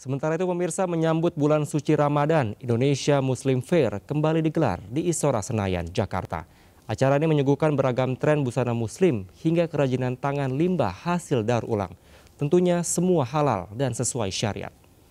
Sementara itu pemirsa, menyambut bulan suci Ramadan, Indonesia Muslim Fair kembali digelar di Istora Senayan, Jakarta. Acara ini menyuguhkan beragam tren busana muslim hingga kerajinan tangan limbah hasil daur ulang. Tentunya semua halal dan sesuai syariat.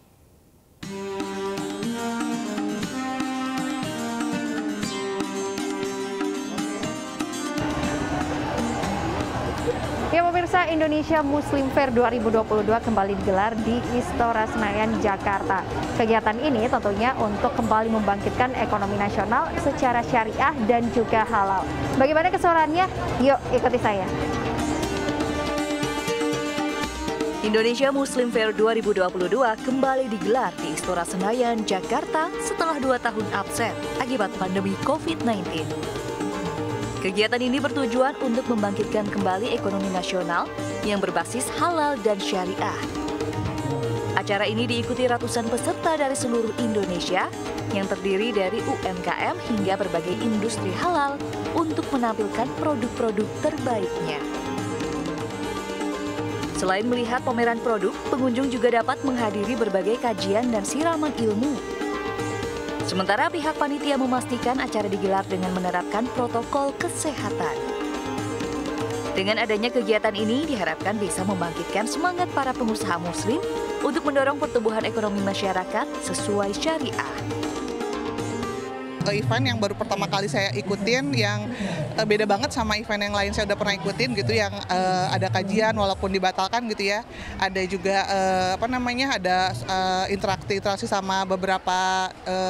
Ya pemirsa, Indonesia Muslim Fair 2022 kembali digelar di Istora Senayan, Jakarta. Kegiatan ini tentunya untuk kembali membangkitkan ekonomi nasional secara syariah dan juga halal. Bagaimana keseruannya? Yuk ikuti saya. Indonesia Muslim Fair 2022 kembali digelar di Istora Senayan, Jakarta setelah 2 tahun absen akibat pandemi COVID-19. Kegiatan ini bertujuan untuk membangkitkan kembali ekonomi nasional yang berbasis halal dan syariah. Acara ini diikuti ratusan peserta dari seluruh Indonesia yang terdiri dari UMKM hingga berbagai industri halal untuk menampilkan produk-produk terbaiknya. Selain melihat pameran produk, pengunjung juga dapat menghadiri berbagai kajian dan siraman ilmu. Sementara pihak panitia memastikan acara digelar dengan menerapkan protokol kesehatan. Dengan adanya kegiatan ini diharapkan bisa membangkitkan semangat para pengusaha muslim untuk mendorong pertumbuhan ekonomi masyarakat sesuai syariah. Event yang baru pertama kali saya ikutin yang beda banget sama event yang lain saya udah pernah ikutin gitu, yang ada kajian walaupun dibatalkan gitu ya. Ada juga ada interaksi sama beberapa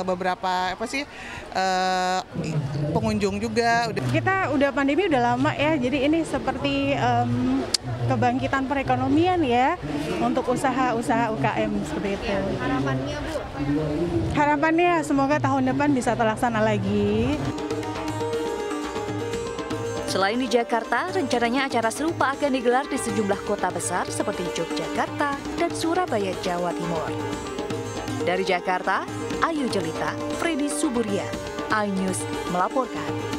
pengunjung juga. Kita udah pandemi udah lama ya, jadi ini seperti kebangkitan perekonomian ya untuk usaha-usaha UKM seperti itu. Harapannya Bu? Harapannya semoga tahun depan bisa terlaksana lagi. Selain di Jakarta, rencananya acara serupa akan digelar di sejumlah kota besar seperti Yogyakarta dan Surabaya, Jawa Timur. Dari Jakarta, Ayu Jelita, Freddy Suburya, iNews melaporkan.